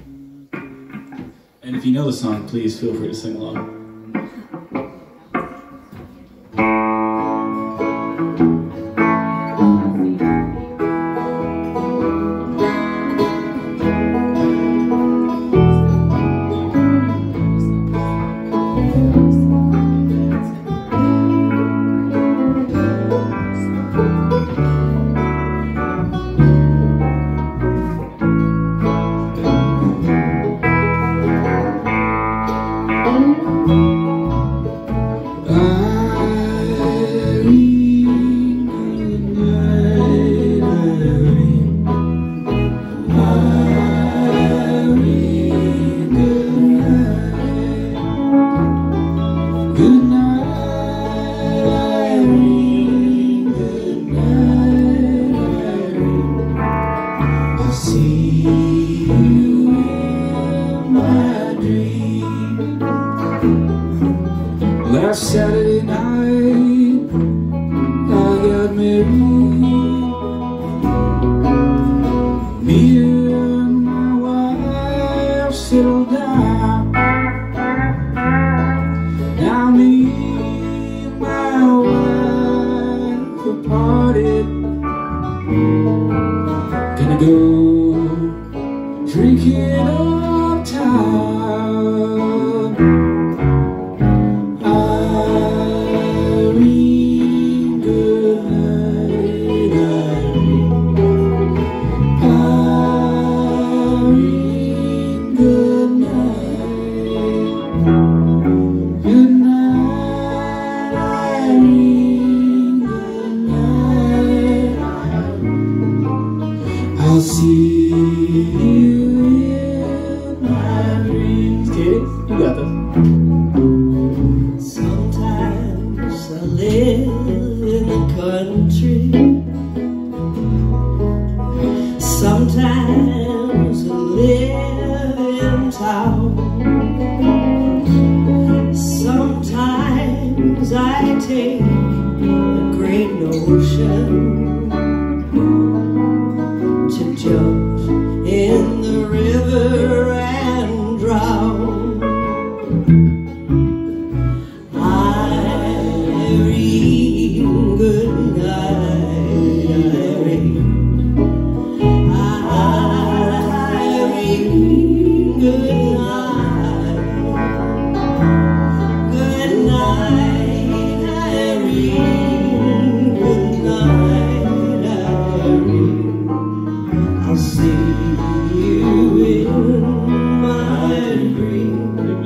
And if you know the song, please feel free to sing along. Last Saturday night, I got married. Me and my wife settled down. Now me and my wife are parted. Gonna go drinking uptown. I'll see you in my dreams. Katie, you got this. Sometimes I live in the country. Sometimes I live in town. Sometimes I take the great ocean to jump in the river and drown. Irene, good night, Irene. Irene, good night. Good night, Irene. Good night, Irene. I'll see you in my dreams.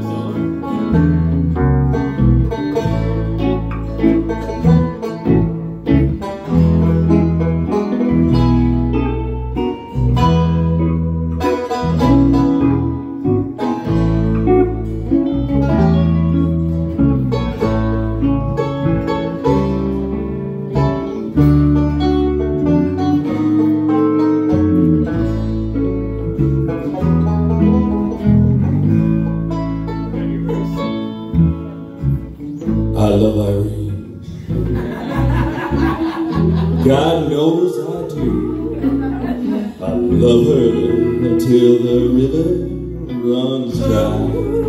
I love Irene. God knows I do. I love her until the river runs dry.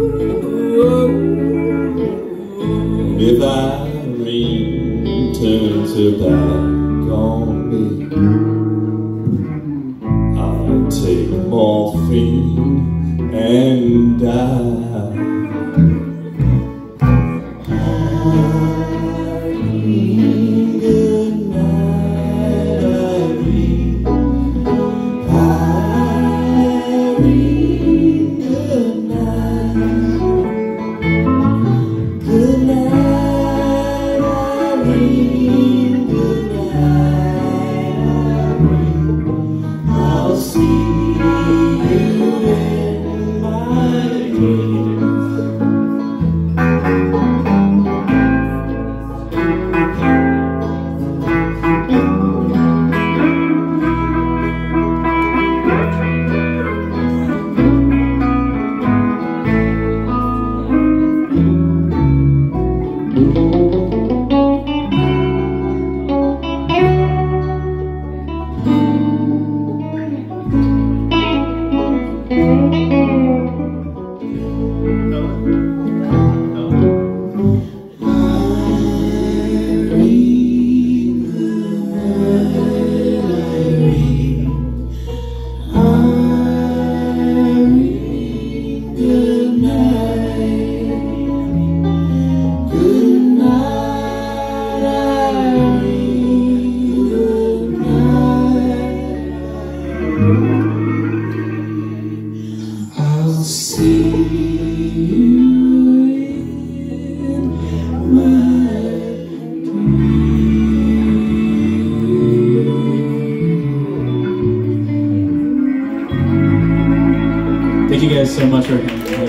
And if Irene turns her back on me, I'll take morphine and die. Thank you guys so much for coming.